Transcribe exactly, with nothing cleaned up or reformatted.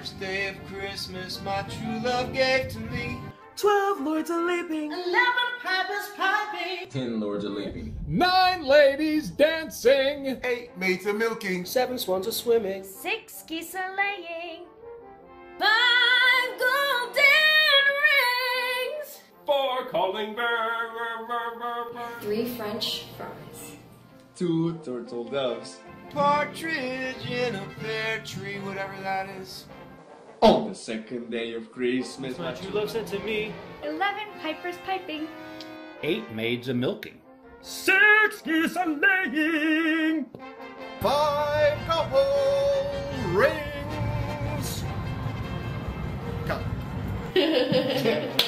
first day of Christmas my true love gave to me. Twelve lords a leaping, eleven pipers piping, ten lords a leaping, nine ladies dancing, eight maids a milking, seven swans a swimming, six geese a laying, five golden rings, four calling birds, three French fries, two turtle doves. Partridge in a pear tree, whatever that is. On the second day of Christmas, my true love sent to me. eleven pipers piping, eight maids a milking, six geese a laying, Five couple rings. Come.